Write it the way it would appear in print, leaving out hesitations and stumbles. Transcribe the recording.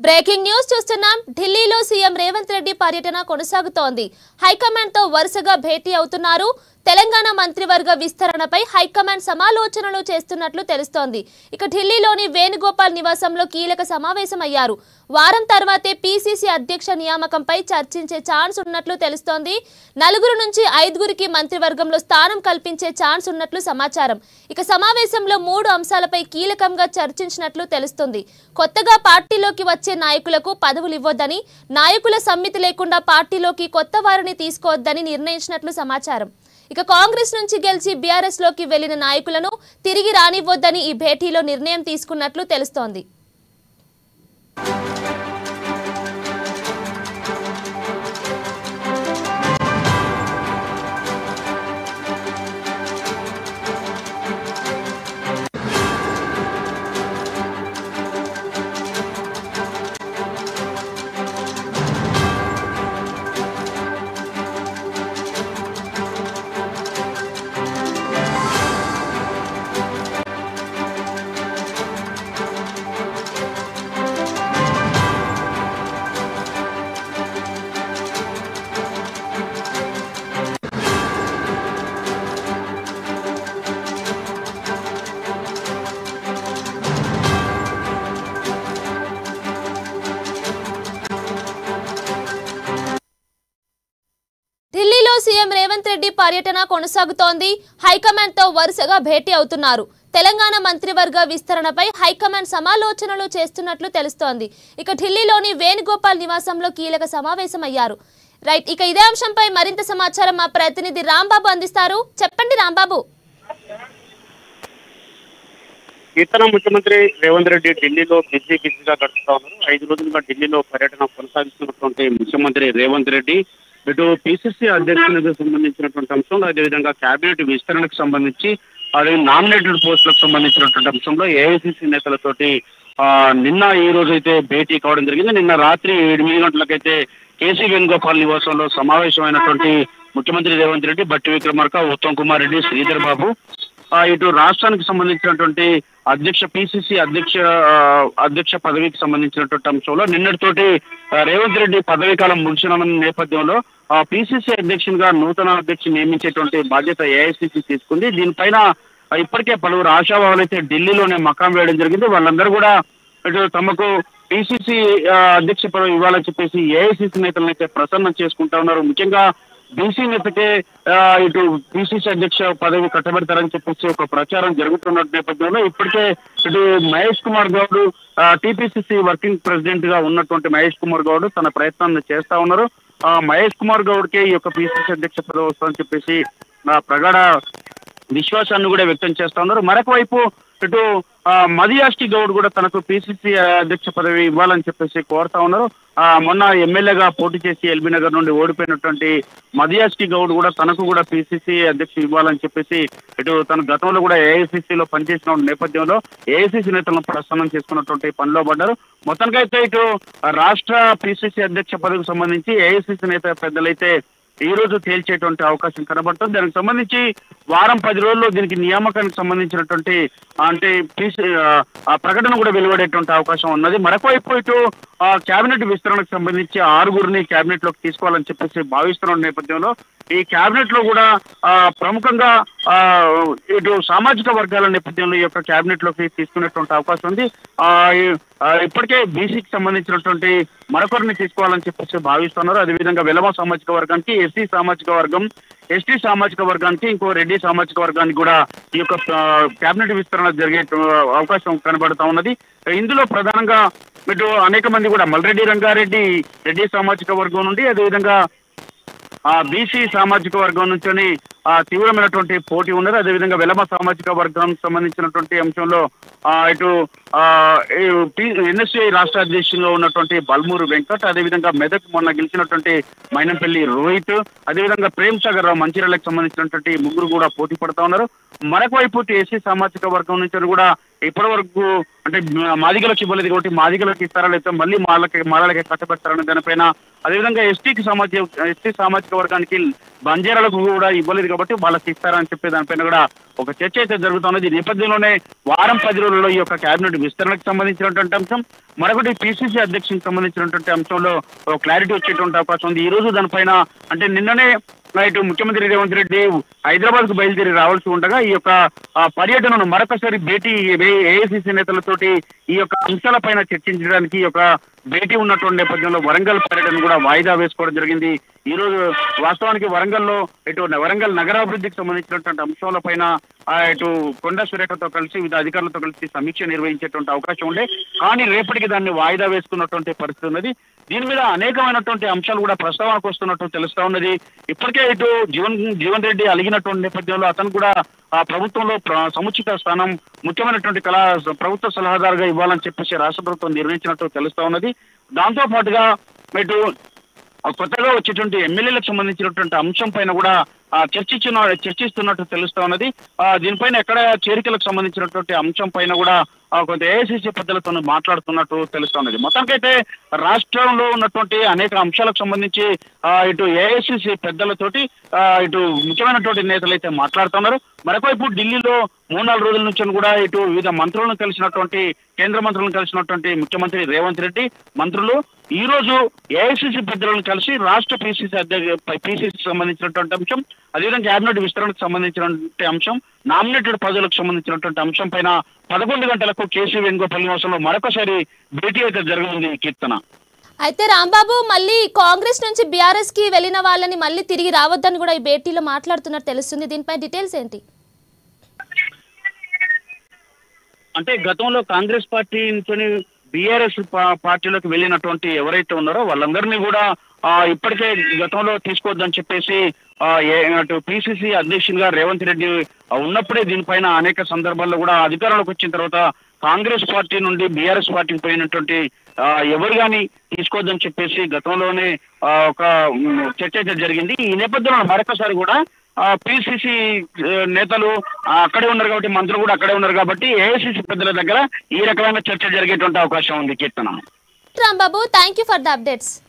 Breaking news చూస్తున్నాం. ఢిల్లీలో CM Revanth Reddy పర్యటన కొనసాగుతోంది. హైకమాండ్ తో వరుసగా భేటీ అవుతున్నారు. తెలంగాణ మంత్రివర్గ విస్తరణపై హైకమాండ్ సమాలోచనలు చేస్తున్నట్లు తెలుస్తోంది. ఇక ఢిల్లీలోని వేణుగోపాల్ నివాసంలో కీలక సమావేశమయ్యారు. వారం తర్వాతే పీసీసీ అధ్యక్ష నియామకంపై చర్చించే ఛాన్స్ ఉన్నట్లు తెలుస్తోంది. 4 నుంచి 5 మంత్రివర్గంలో స్థానం కల్పించే ఛాన్స్ ఉన్నట్లు సమాచారం. ఇక సమావేశంలో 3 అంశాలపై కీలకంగా చర్చించినట్లు తెలుస్తుంది. కొత్తగా పార్టీలోకి వచ్చే నాయకులకు పదవులు ఇవ్వొద్దని, నాయకుల సమ్మితి లేకుండా పార్టీలోకి కొత్త వారిని తీసుకోవద్దని నిర్ణయించినట్లు సమాచారం. ఇక కాంగ్రెస్ నుంచి గెలిచి బీఆర్ఎస్ లోకి వెళ్లిన నాయకులను తిరిగి రానివ్వొద్దని ఈ భేటీలో నిర్ణయం తీసుకున్నట్లు తెలుస్తోంది. ఢిల్లీలో సీఎం రేవంత్ రెడ్డి పర్యటన కొనసాగుతోంది. హైకమాండ్ తో వరుసగా భేటీ అవుతున్నారు. తెలంగాణ మంత్రివర్గ విస్తరణపై హైకమాండ్ సమాలోచనలు చేస్తున్నట్లు తెలుస్తోంది. ఇక ఢిల్లీలోని వేణుగోపాల్ నివాసంలో కీలక సమావేశమయ్యారు. రైట్, ఇక ఇదే అంశంపై మరింత సమాచారం మా ప్రతినిధి రాంబాబు అందిస్తారు. చెప్పండి రాంబాబు. ఇతర ముఖ్యమంత్రి రేవంత్ రెడ్డి ఢిల్లీలో బిజీగా గడుపుతా ఉన్నారు. 5 రోజులుగా ఢిల్లీలో పర్యటన కొనసాగిస్తున్నటువంటి ముఖ్యమంత్రి రేవంత్ రెడ్డి ఇటు పిసిసి అధ్యక్షునికి సంబంధించినటువంటి అంశంలో, అదేవిధంగా కేబినెట్ విస్తరణకు సంబంధించి, అదే నామినేటెడ్ పోస్టులకు సంబంధించినటువంటి అంశంలో ఏఐసిసి నేతలతోటి నిన్న ఈ రోజు అయితే భేటీ కావడం జరిగింది. నిన్న రాత్రి 8 గంటలకైతే కేసీ వేణుగోపాల్ నివాసంలో సమావేశమైనటువంటి ముఖ్యమంత్రి రేవంత్ రెడ్డి, బట్టి విక్రమార్క, ఉత్తమ్ కుమార్ రెడ్డి, శ్రీధర్ బాబు, ఇటు రాష్ట్రానికి సంబంధించినటువంటి పిసిసి అధ్యక్ష పదవికి సంబంధించినటువంటి అంశంలో నిన్నటితోటి రేవంత్ రెడ్డి పదవీ కాలం ముగిసిన నేపథ్యంలో పిసిసి అధ్యక్షునిగా నూతన అధ్యక్షుని నియమించేటువంటి బాధ్యత ఏఐసిసి తీసుకుంది. దీనిపైన ఇప్పటికే పలువురు ఆశావాహులు అయితే ఢిల్లీలోనే మకాం వేయడం జరిగింది. వాళ్ళందరూ కూడా ఇటు తమకు పిసిసి అధ్యక్ష పదవి ఇవ్వాలని చెప్పేసి ఏఐసిసి నేతలను అయితే ప్రసన్నం చేసుకుంటా ఉన్నారు. ముఖ్యంగా బీసీ నేతకే ఇటు పిసిసి అధ్యక్ష పదవి కట్టబెడతారని చెప్పేసి ఒక ప్రచారం జరుగుతున్న నేపథ్యంలో ఇప్పటికే ఇటు Mahesh Kumar Goud TPCC working president గా ఉన్నటువంటి మహేష్ కుమార్ గౌడ్ తన ప్రయత్నాన్ని చేస్తా ఉన్నారు. మహేష్ కుమార్ గౌడ్ కే ఈ యొక్క పిసిసి అధ్యక్ష పదవి వస్తుందని చెప్పేసి ప్రగాఢ విశ్వాసాన్ని కూడా వ్యక్తం చేస్తా ఉన్నారు. మరొక వైపు ఇటు మదియాష్టి గౌడ్ కూడా తనకు పిసిసి అధ్యక్ష పదవి ఇవ్వాలని చెప్పేసి కోరుతా ఉన్నారు. మొన్న ఎమ్మెల్యేగా పోటీ చేసి ఎల్బీ నగర్ నుండి ఓడిపోయినటువంటి మదియాష్టి గౌడ్ కూడా తనకు కూడా పిసిసి అధ్యక్ష ఇవ్వాలని చెప్పేసి ఇటు తన గతంలో కూడా ఏఐసిసిలో పనిచేసిన నేపథ్యంలో ఏఐసిసి నేతలను ప్రసన్నం చేసుకున్నటువంటి పనిలో పడ్డారు. మొత్తానికైతే ఇటు రాష్ట్ర పిసిసి అధ్యక్ష పదవికి సంబంధించి ఏఐసిసి నేత పెద్దలైతే ఈ రోజు తేల్చేటువంటి అవకాశం కనబడుతుంది. దానికి సంబంధించి వారం 10 రోజుల్లో దీనికి నియామకానికి సంబంధించినటువంటి అంటే ప్రకటన కూడా వెలువడేటువంటి అవకాశం ఉన్నది. మరొక వైపు ఇటు కేబినెట్ విస్తరణకు సంబంధించి 6 కేబినెట్ లోకి తీసుకోవాలని చెప్పేసి భావిస్తున్న నేపథ్యంలో ఈ కేబినెట్ లో కూడా ప్రముఖంగా ఇటు సామాజిక వర్గాల నేపథ్యంలో ఈ యొక్క కేబినెట్ లోకి తీసుకునేటువంటి అవకాశం ఉంది. ఇప్పటికే బీసీకి సంబంధించినటువంటి మరొకరిని తీసుకోవాలని చెప్పేసి భావిస్తున్నారు. అదేవిధంగా వెలమ సామాజిక వర్గానికి, ఎస్సీ సామాజిక వర్గం, ఎస్టీ సామాజిక వర్గానికి, ఇంకో రెడ్డి సామాజిక వర్గానికి కూడా ఈ యొక్క కేబినెట్ విస్తరణ జరిగే అవకాశం కనబడుతా ఉన్నది. ఇందులో ప్రధానంగా ఇటు అనేక మంది కూడా మల్రెడ్డి రంగారెడ్డి రెడ్డి సామాజిక వర్గం నుండి, అదేవిధంగా బీసీ సామాజిక వర్గం నుంచి తీవ్రమైనటువంటి పోటీ ఉన్నది. అదేవిధంగా వెలమ సామాజిక వర్గానికి సంబంధించినటువంటి అంశంలో ఇటు ఎన్ఎస్ఐ రాష్ట్ర అధ్యక్షులుగా ఉన్నటువంటి బల్మూరు వెంకట్, అదేవిధంగా మెదక్ మొన్న గెలిచినటువంటి మైనంపల్లి రోహిత్, అదేవిధంగా ప్రేమ్ సాగర్ రావు మంచిర్యాలకు సంబంధించినటువంటి 3 కూడా పోటీ పడతా ఉన్నారు. మరొక వైపు ఎస్సీ సామాజిక వర్గం నుంచి కూడా ఇప్పటి వరకు అంటే మాదిగలకు ఇవ్వలేదు కాబట్టి మాదిగలకు ఇస్తారా లేకపోతే మళ్ళీ మాలలకి కట్టబెడతారనే దానిపైన, అదేవిధంగా ఎస్టీ సామాజిక వర్గానికి బంజారాలకు కూడా ఇవ్వలేదు కాబట్టి వాళ్ళకి ఇస్తారని చెప్పే దానిపైన కూడా ఒక చర్చ అయితే జరుగుతున్నది. ఈ నేపథ్యంలోనే వారం 10 రోజుల్లో ఈ యొక్క కేబినెట్ విస్తరణకు సంబంధించినటువంటి అంశం, మరొకటి పిసిసి అధ్యక్షునికి సంబంధించినటువంటి అంశంలో క్లారిటీ వచ్చేటువంటి అవకాశం ఉంది. ఈ రోజు దానిపైన అంటే నిన్ననే ఇటు ముఖ్యమంత్రి రేవంత్ రెడ్డి హైదరాబాద్ కు బయలుదేరి రావాల్సి ఉండగా ఈ యొక్క పర్యటనను మరొకసారి భేటీ ఏఐసిసి నేతలతోటి ఈ యొక్క అంశాలపైన చర్చించడానికి ఈ యొక్క భేటీ ఉన్నటువంటి నేపథ్యంలో వరంగల్ పర్యటన కూడా వాయిదా వేసుకోవడం జరిగింది. ఈ రోజు వాస్తవానికి వరంగల్లో ఇటు వరంగల్ నగరాభివృద్ధికి సంబంధించినటువంటి అంశాలపైన ఇటు కొండా సురేఖతో కలిసి వివిధ అధికారులతో కలిసి సమీక్ష నిర్వహించేటువంటి అవకాశం ఉండే, కానీ రేపటికి దాన్ని వాయిదా వేసుకున్నటువంటి పరిస్థితి ఉన్నది. దీని మీద అనేకమైనటువంటి అంశాలు కూడా ప్రస్తావనకు వస్తున్నట్టు తెలుస్తా ఉన్నది. ఇప్పటికే ఇటు జీవన్ రెడ్డి అలిగినటువంటి నేపథ్యంలో అతను కూడా ఆ ప్రభుత్వంలో సముచిత స్థానం ముఖ్యమైనటువంటి ప్రభుత్వ సలహాదారుగా ఇవ్వాలని చెప్పేసి రాష్ట్ర ప్రభుత్వం నిర్ణయించినట్టు తెలుస్తా ఉన్నది. దాంతో పాటుగా ఇటు కొత్తగా వచ్చేటువంటి ఎమ్మెల్యేలకు సంబంధించినటువంటి అంశం పైన కూడా చర్చిస్తున్నట్టు తెలుస్తా ఉన్నది. దీనిపైన ఎక్కడ చేరికలకు సంబంధించినటువంటి అంశం పైన కూడా కొంత ఏఐసిసి పెద్దలతో మాట్లాడుతున్నట్టు తెలుస్తా ఉన్నది. మొత్తానికైతే రాష్ట్రంలో ఉన్నటువంటి అనేక అంశాలకు సంబంధించి ఇటు ఏఐసిసి పెద్దలతోటి ఇటు ముఖ్యమైనటువంటి నేతలు అయితే మాట్లాడుతున్నారు. మరొకవైపు ఢిల్లీలో 3-4 రోజుల నుంచి కూడా ఇటు వివిధ మంత్రులను కలిసినటువంటి కేంద్ర మంత్రులను కలిసినటువంటి ముఖ్యమంత్రి రేవంత్ రెడ్డి మంత్రులు ఈ రోజు ఏఐసిసి పెద్దలను కలిసి రాష్ట్ర పిసిసి సంబంధించినటువంటి అంశం, అదేవిధంగా కేబినెట్ విస్తరణకు సంబంధించినటువంటి అంశం, నామినేటెడ్ పదవులకు సంబంధించినటువంటి అంశం పైన 11 గంటలకు కేసీ వేణుగోపాల్ నివాసంలో మరొకసారి భేటీ అయితే జరగనుంది. కీర్తన, అయితే రాంబాబు మళ్ళీ కాంగ్రెస్ నుంచి బీఆర్ఎస్ కి వెళ్ళిన వాళ్ళని మళ్ళీ తిరిగి రావద్దని కూడా ఈ భేటీలో మాట్లాడుతున్నట్టు తెలుస్తుంది. దీనిపై డీటెయిల్స్ ఏంటి? అంటే గతంలో కాంగ్రెస్ పార్టీ నుంచి బీఆర్ఎస్ పార్టీలోకి వెళ్ళినటువంటి ఎవరైతే ఉన్నారో వాళ్ళందరినీ కూడా ఇప్పటికే గతంలో తీసుకోవద్దని చెప్పేసి అటు పిసిసి అధ్యక్షునిగా రేవంత్ రెడ్డి ఉన్నప్పుడే దీనిపైన అనేక సందర్భాల్లో కూడా అధికారంలోకి వచ్చిన తర్వాత కాంగ్రెస్ పార్టీ నుండి బీఆర్ఎస్ పార్టీకి పోయినటువంటి ఎవరు కానీ తీసుకోవద్దని చెప్పేసి గతంలోనే ఒక చర్చ అయితే జరిగింది. ఈ నేపథ్యంలో మరొకసారి కూడా పిసిసి నేతలు అక్కడే ఉన్నారు కాబట్టి, మంత్రులు కూడా అక్కడే ఉన్నారు కాబట్టి ఏఐసిసి పెద్దల దగ్గర ఈ రకమైన చర్చ జరిగేటువంటి అవకాశం ఉంది. Keerthana, Rambabu, thank you for the updates.